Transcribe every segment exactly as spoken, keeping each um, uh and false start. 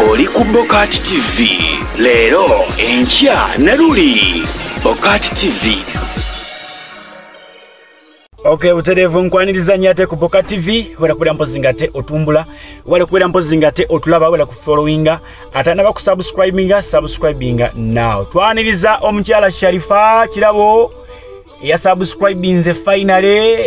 oli ku Bokati T V. Leero enkya ne luli Bokati T V. Okay, buterevu nkwaniriza nyate ku Bokati T V. Wala kubira mpozi ngate otumbula, wala kubira mpozi ngate otulaba, wala ku followinga, atana ba ku subscribinga, subscribinga now. Twaniriza omukyala Sharifa kirabo ya subscribinze finally.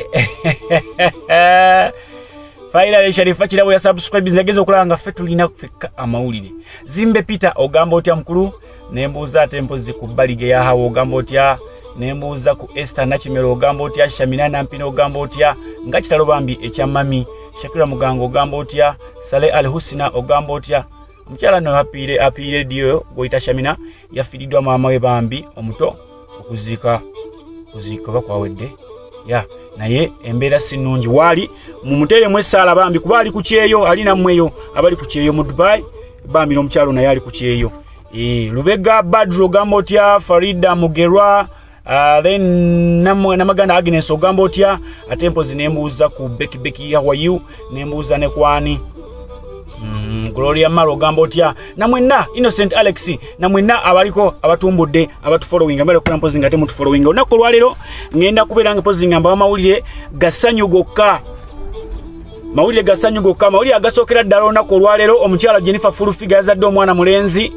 Finally Sharifa kirabo ya subscribinze agezo okulanga ffe tulina kufika amawulire. Zimbe Peter ogamba otya mukulu, nembuza ate mpozi ku balige ya hawo ogamba otya. Nembuza ku Esther Nakimero ogamba otya, Shamina Nampino ogamba otya, nga kitalo bambi ekya mami, Shakira Mugango ogamba otya, Sale Al Husina ogamba otya. Omukyala no apire apire dio goita Shamina yafiridwa mama we bambi omuto okuzika kuzika bakwawedde ya naye embeera sinungi wali mu mutere mwesala bambi kubali ku kyeyo alina mweyo abali ku kyeyo mu Dubai bambi n'omukyalo naye ali ku kyeyo. Eh Lubega Badro ogamba otya, Farida Mugerwa. Uh, then namu namagana Agnes ogamba otya, atempo zinembuza ku Becky Becky how are you, nembuza ne kwani mm, Gloria Maro ogamba otya, namwenna Innocent Alex, namwenna abaliko abatumbudde abatu following ambale kuna mpozi ngate mutu following onako lwalero ngenda kuberanga mpozi ngamba amawulire gasanyu gokka mawulire gasanyu gokka mawulire agasokera ddala onako lwalero omukyala Jennifer Fulufiga yazadde omwana mulenzi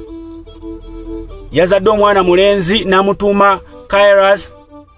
yazadde omwana mulenzi namutuma Kairas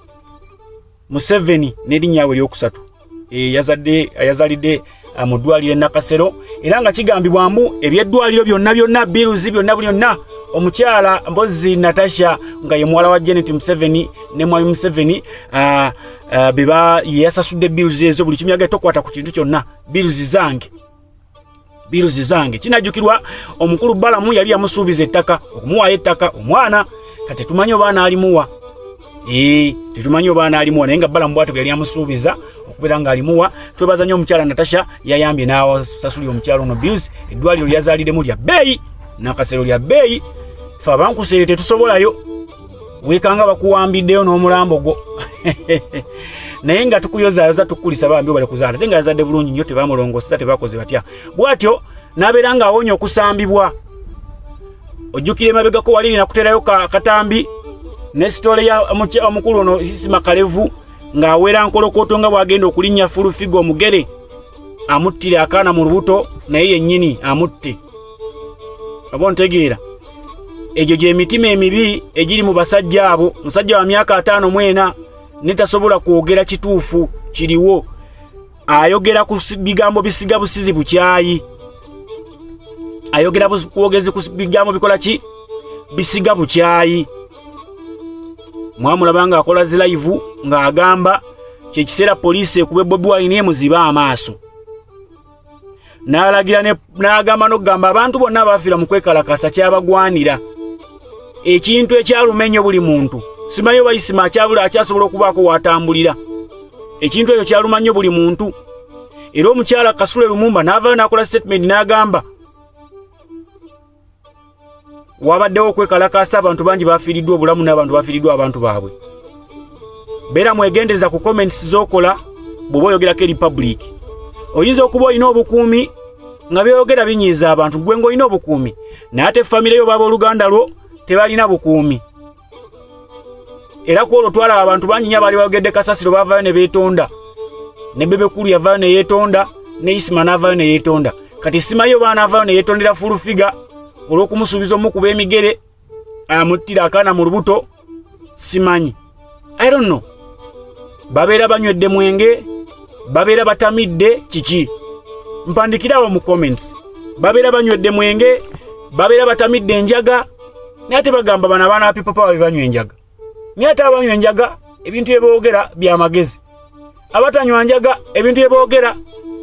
Museveni nerinyawe lyokusatu e yazadde yazalide amudwalire nakasero era nga kigambibwa mbu ebyeddwaliro byonna byonna bills byonna byonna omukyala mbozi Natasha nga ye mwala wa Janet Museveni ne mwami Museveni a beba yasasudde bills ezo buli kimyaga tokwata ku kintu kyonna bills zange bills zange kinajukirwa omukulu Balamu yali amusuubiza ettaka okumuwa ettaka omwana kati tumanyo bana alimuwa. Eh tetumanyo bana alimuwa naye nga Balamu bwatu yali amusuubiza okubera nga alimuwa. Twebaza nnyo omukyala Natasha yayambye nawo sasuli omukyalo no bills eddwaliro lyazalide mu lya beyi nakasero lya beyi fa bankusere tetusobolayo wekanga bakuwambiddeyo n'omulambo gwo naye nga tukuyoza yoza tukulisa bambi bali kuzaala tenga yazadde bulungi nnyo tebamulongosa tebakoze batya bwatyo nabeera nga awonye okusambibwa. Ojjukire mabega ko walini nakuterayo ka katambi ne story ya omukulu ono Sisima Kalevu nga awera nkolokoto nga bwagenda okulinnya Fulufiga omugere amuttire akaana mu lubuto naye yennyini amutte abontegeera egyo gye mitima emibi egiri mu basajja abo. Musajja wa myaka ataano mwena netasobola kwogera kituufu kiriwo ayogera ku bigambo bisiga busizi bukyayi ayogera kwogezi ku bigambo bikola ki bisiga bukyayi. Mwamulabanga akola zi live nga agamba kye kiseera police ekube Bobi Wine emuziba amaaso n'alagira ne n'agamba n'ogamba abantu bonna bafira mu kwekalakasa kyabagwanira ekintu ekyalumenyo buli muntu simanyo bayisima akyabula akyasobola okubaako watambulira ekintu ekyo kyalumanyo buli muntu. Era omukyala Kasule Lumumba n'avaayo n'akola statement n'agamba wabaddewo okwekalakasa abantu bangi bafiiriddwa obulamu n'abantu bafiiriddwa abantu baabwe. Beera mwegendeza ku comments z'okola bw'oba oyogerako eri public. Oyinza okuba olina obukuumi nga byogera binyiiza abantu gwe ng'olina obukuumi naye ate famire yo baba oluganda lwo tebalina bukuumi. Era kwolwo twalaba abantu bangi nnyo abaali bayogedde kasasiro bavaayo ne beetonda ne Bebekulu yavaayo ne yeetonda ne Isima n'avaayo ne yeetonda kati simayo baana avaayo ne yeetondera Fulufiga olw'okumusuubiza omukuba emigere amuttira akaana mu lubuto simanyi. I don't know. Babeera banywedde mwenge babeera batamidde kiki mpandikirawo mu comments. Babeera banywedde mwenge babeera batamidde enjaga naye ate bagamba bana abaana ba people power banywa enjaga naye ate abanywa enjaga ebintu ebyogera bya magezi abatanywa enjaga ebintu ebyogera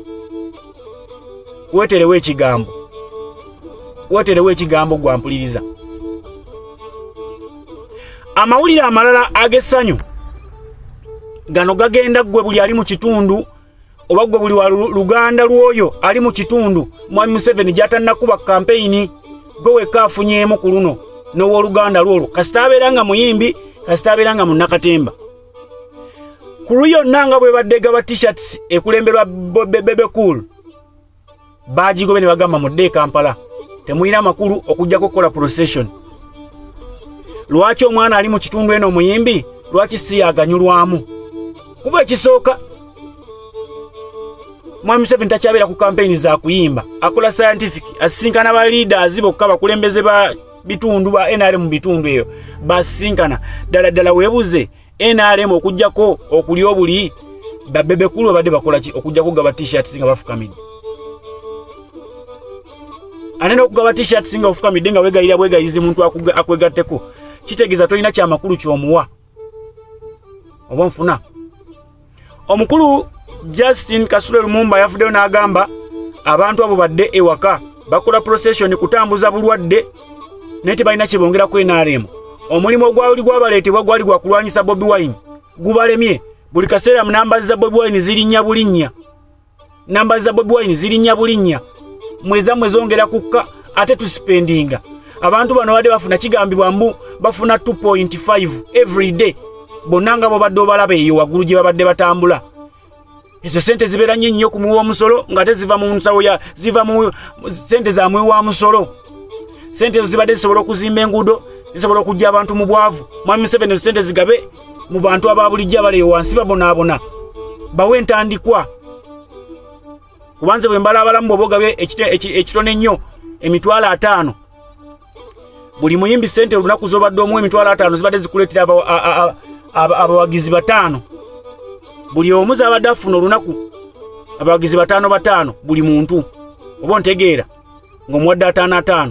weterewo ekigambo weterewo ekigambo gwampuliriza. Amawulire amalala agessanyu gano gagenda gwe buli ali mu kitundu oba gwe buli wa Luganda lwoyo ali mu kitundu Mwami Museveni gy'atannakuba campaign gwe wekka afunyeemu ku luno n'ow'Oluganda lwolwo kasita abeera nga muyimbi kasita abeera nga munnakatemba. Ku luyonna nga bwe badde gaba t-shirts ekulemberwa Bebe Cool bagigobye ne bagamba mudde Kampala temuyina makulu okujja kukola procession. Lwaki omwana ali mu kitundu eno muyimbi lwaki si aganyulwamu? Kuba ekisooka Mwami Museveni takyabera ku campaign za kuyimba, akola scientific, asinkana ba leaders bokka bakulembeze ba bitundu ba N R M mu bitundu eyo basinkana dala dala webuze N R M okujjako okuli obuli babebe kulu badde bakola ki okujjako gaba t-shirts nga bafukamidde. Anene okugaba t-shirts nga bafukamidde nga wegayira bwegayizi muntu akwegatteko kitegeza tolina kya makulu kyomuwa oba nfuna. Omukulu Justin Kasule Lumumba yafuddeyo n'agamba abantu abo badde ewaka bakola procession kutambuza bulwadde nete balina kye bongera ku N R M. Omulimu ogwali gwabaleetebwa gwali gwa kulwanyisa Bobi Wine gubalemye. Buli kaseera namba za Bobi Wine zirinnya bulinnya, namba za Bobi Wine zirinnya bulinnya, mweza mwezongera kukka ate tuspendinga. Abantu bano badde bafuna kigambibwa mbu bafuna two point five every day. Bonanga bo badde obalabe eyo waggulu gye babadde batambula. Ezo sente zibeera nnyo nnyo ku muwa musolo nga teziva mu nsawo ya ziva mu sente za muwa musolo. Sente zibadde zisobola okuzimba enguudo, zisobola okujja abantu mu bwavu. Mwami Museveni sente zigabe mu bantu ababulijja bali wansi babonaabona bawe ntandikwa. Kubanze bwe mbala abalamu bobogabe ekitone nnyo emitwalo ataano. Buli muyimbi sente olunaku zobadde omu emitwalo ataano zibadde zikuleetera abawagizi bataano. Buli omu zabadde afuna olunaku abawagizi bataano bataano buli muntu. Oba ntegeera ng'omuwadde ataano ataano.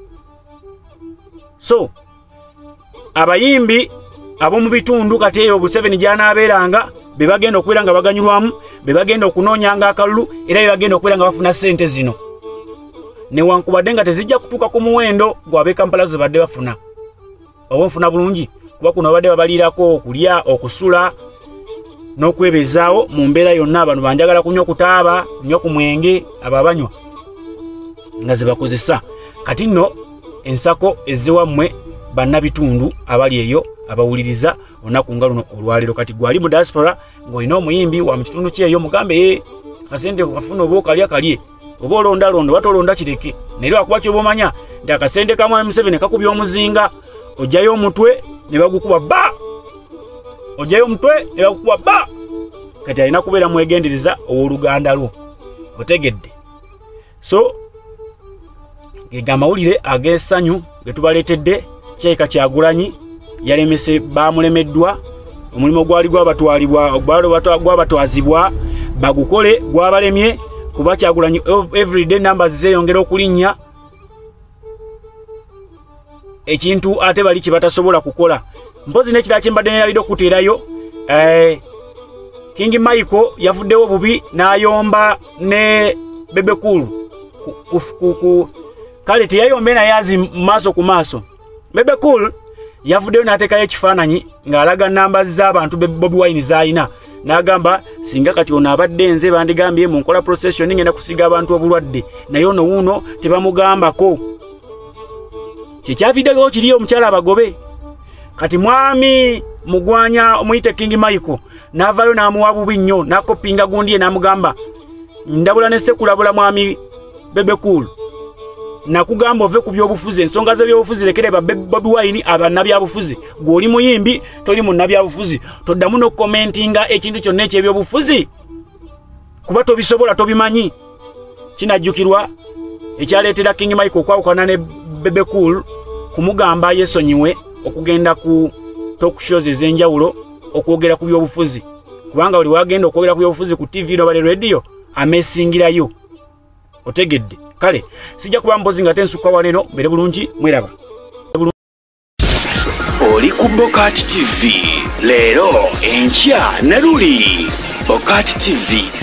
So abayimbi ab'omu bitundu kati eyo Museveni gy'anaabeeranga be bagenda okubeera nga baganyulwamu, be bagenda okunoonyanga akalulu era be bagenda okubeera nga bafuna ssente zino. Newankubadde nga tezijja kutuuka ku muwendo gw'ab'e Kampala ze badde bafuna. Oba nfuna bulungi kuba kuno babadde babaliirako okulya, okusula n'okwebezaawo mu mbeera yonna. Abantu banjagala kunywa okutaaba, kunywa ku mwenge abo abanywa nga ze bakozesa. Kati nno ensako ezzewammwe bannabitundu abali eyo abawuliriza olunaku nga luno olwaleero. Kati gwali mu diaspora ng'olina omuyimbi wa mu kitundu kyeyo mugambe ye kasente kafuna oba okalya kalye oba olondalondo watolonda kireke naye lwakuba kyoba omanya nti akasente ka Mwami Museveni kakubya omuzinga ojjayo omutwe ne bagukuba bba, ojjayo omutwe ne bagukuba bba. Kati alina kubeera mwegendereza ow'oluganda lwo otegedde. So gega amawulire ag'essanyu ge tubaleetedde. Kyeka Kyagulanyi yalemese bamulemeddwa, omulimu gwali gwabatwalibwa gwabatwazibwa bagukole gwabalemye kuba Kyagulanyi everyday numbers zeyongera okulinnya ekintu ate bali kibatasobola kukola. Mpozi nekira kimbadde nerabidde okuteerayo eh, King Michael yavuddewo bubi n'ayomba ne Bebe Cool kale teyayombe naye azi maaso ku maaso. Bebe Cool yavuddeyo n'ateekayo ekifaananyi ng'alaga namba z'abantu Bobi Wine z'alina n'agamba singa kati ono abadde nze bandigambye mu nkola procession ngenda kusiga abantu obulwadde naye ono wuuno tebamugambako. Kyekyaviddeko kiri omukyala abagobe. Kati mwami mugwanya omuyite King Michael n'avaayo n'amuwa bubi nnyo n'akopinga gundi ye n'amugamba ndabula ne sekulabula mwami Bebe Cool nakugamba ove ku byobufuzi ensonga z'ebyobufuzi lekere ba Bobi Wine abannabyabufuzi gw'oli muyimbi toli munnabyabufuzi toddamu n'okukomentinga ekintu kyonna eky'ebyobufuzi kuba tobisobola tobimanyi. Kinajjukirwa ekyaleetera King Michael okwawukana ne Bebe Cool kumugamba yesonyiwe okugenda ku talk shows ez'enjawulo okwogera ku byobufuzi kubanga buli wagenda okwogera ku byobufuzi ku T V no bale radio amesingirayo otegedde. Kale sijja kuba mbozi nga tensuka waneno mbere bulungi mweraba. Oli ku Bokati T V leero enkya Naruli. Bokati T V